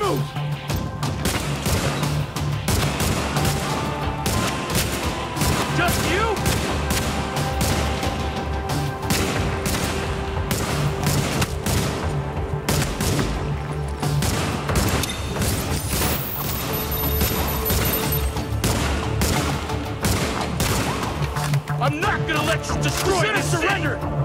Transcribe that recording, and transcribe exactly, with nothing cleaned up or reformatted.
Move! Just you? I'm not gonna let you destroy this! Surrender!